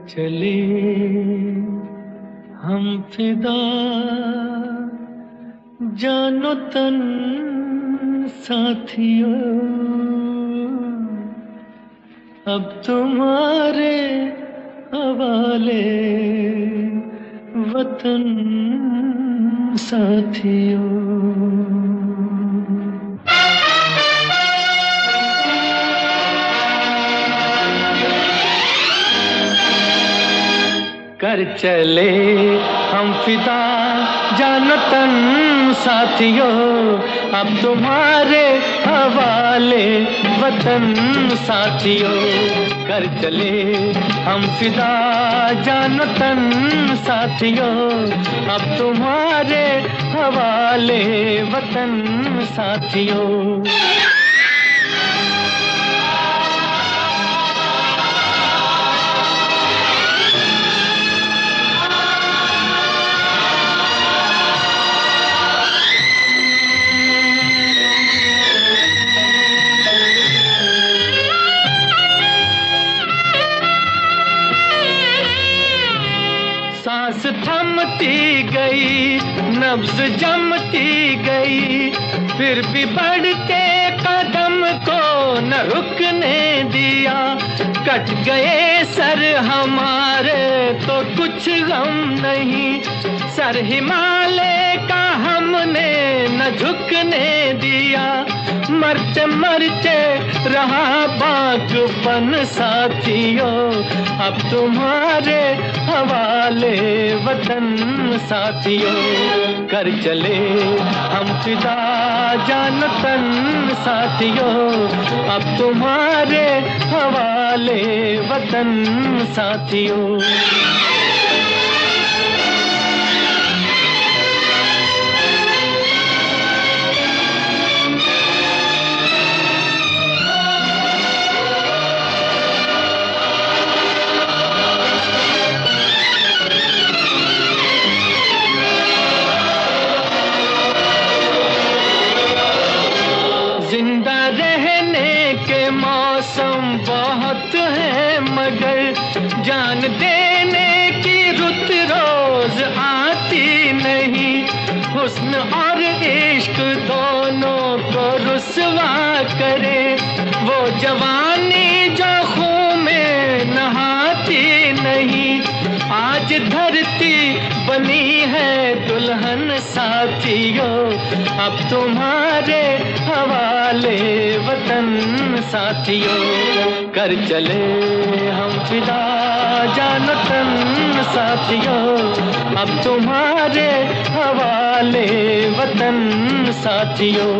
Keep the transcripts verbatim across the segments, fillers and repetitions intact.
चले हम फिदा जानो तन साथियों, अब तुम्हारे हवाले वतन साथियों। कर चले हम फिदा जानो तन साथियों, अब तुम्हारे हवाले वतन साथियों। कर चले हम फिदा जानो तन साथियों, अब तुम्हारे हवाले वतन साथियों। सांस थमती गई, नब्ज जमती गई, फिर भी बढ़ते कदम को न रुकने दिया। कट गए सर हमारे तो कुछ गम नहीं, सर हिमालय का हमने न झुकने दिया। मरते मरते रहा बागपन साथियों, अब तुम्हारे हवाले वतन साथियों। कर चले हम फिदा जानो तन साथियों, अब तुम्हारे हवाले वतन साथियों। जिंदा रहने के मौसम बहुत है, मगर जान देने की रुत रोज आती नहीं। हुस्न और इश्क दोनों को रुसवा करे, वो जवानी जो खून में नहाती नहीं। आज धरती बनी है दुल्हन साथियों, अब तुम्हारे हवाले वतन साथियों। कर चले हम फिदा जानो तन साथियों, अब तुम्हारे हवाले वतन साथियों।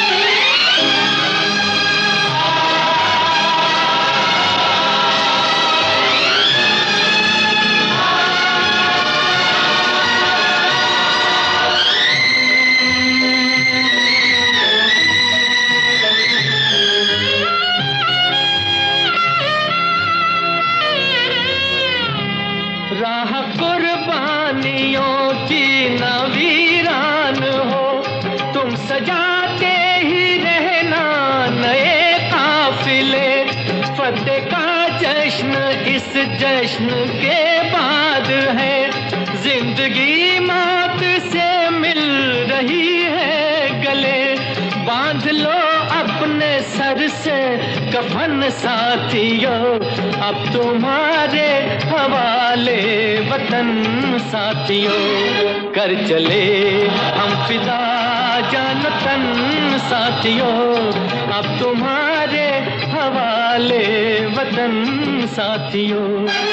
राह कुर्बानियों की न वीरान हो, तुम सजाते ही रहना नए काफिले। फतेह का जश्न इस जश्न के बाद है, जिंदगी मौत से मिल रही है गले। बांध लो अपने सर से कफन साथियों, अब तुम्हारे हवाले वतन साथियों। कर चले हम फिदा जानो तन साथियों, अब तुम्हारे हवाले वतन साथियों।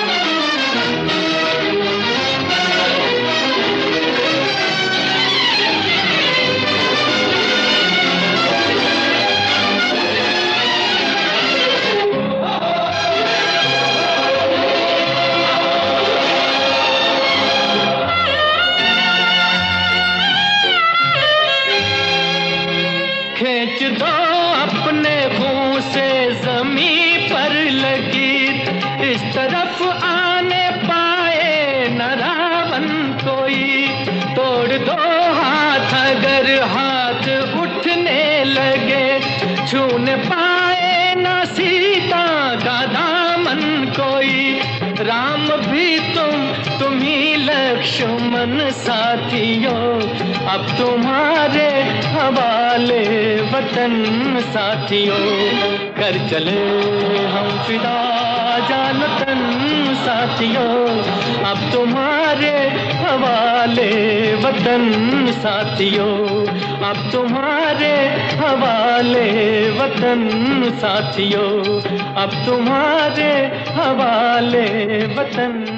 खींच दो अपने खून से जमीन पर लकीर, इस तरफ आने पाए न रावण कोई। तोड़ दो हाथ अगर हाथ उठने लगे, छूने पाए न सीता का दामन कोई। राम भी तुम तुम ही लक्ष्मण साथियों, अब तुम्हारे हवाले वतन साथियों। कर चले हम फिदा जान तन साथियों, अब तुम्हारे हवाले वतन साथियों, अब तुम्हारे हवाले वतन साथियों, अब तुम्हारे हवाले वतन